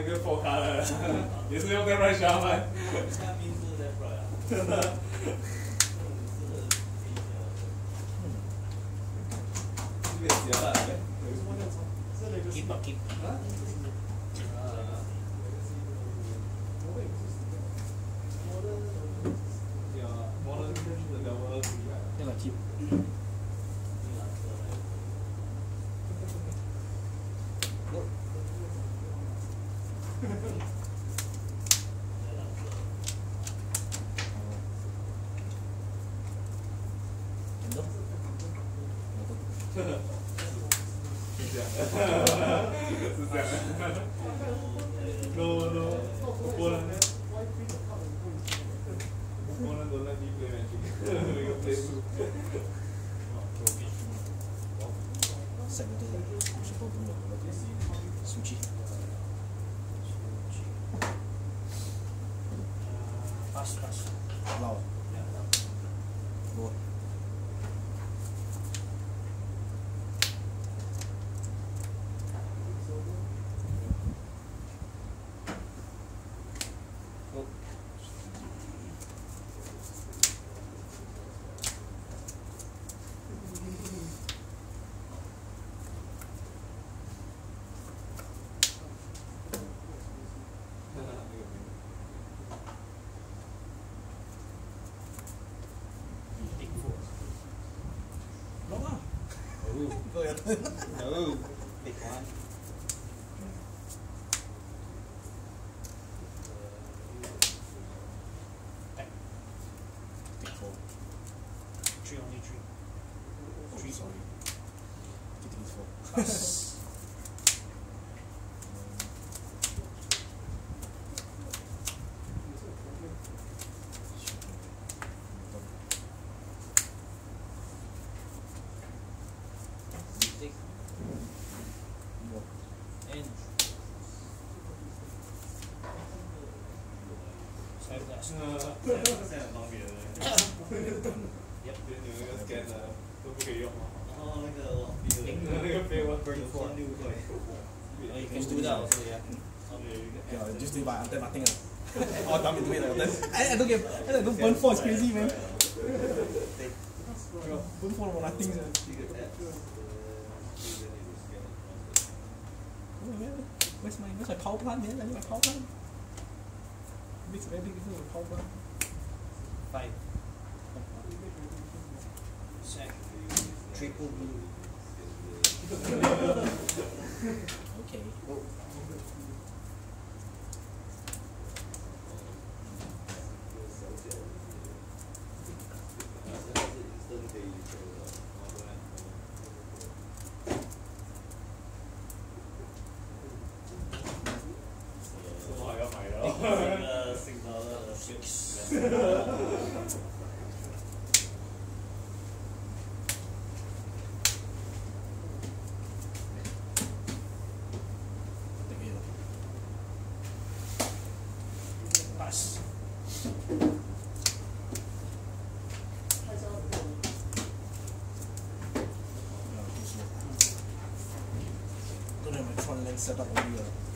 个破卡了，也是用在 right shot 吗？ 下面是 left right 啊。 真的。这个邪了，有 keep 吧 keep。 啊？ 那个 keep。 是这样的。No，波兰都让你 play magic， 那个 play 数。 三个都是不同的数据。pass。老。多。 Go ahead. No. Big one. Big four. Three only three. Three sorry. Getting four. Pass. 现在很方便的。Yep， 对，你们那个 scan 的都不可以用。 然后那个飞我 6块。 You can do that also, yeah. Yeah, just do it by until nothing. Oh, damn it, do it like that. I don't burn 4 is crazy, man. Burn 4 for nothing. Where's my power plant, man? I need my power plant. Makes a very big difference with power plant. 5. Sack. Triple blue. Okay. Pass. Don't have my front lens set up already.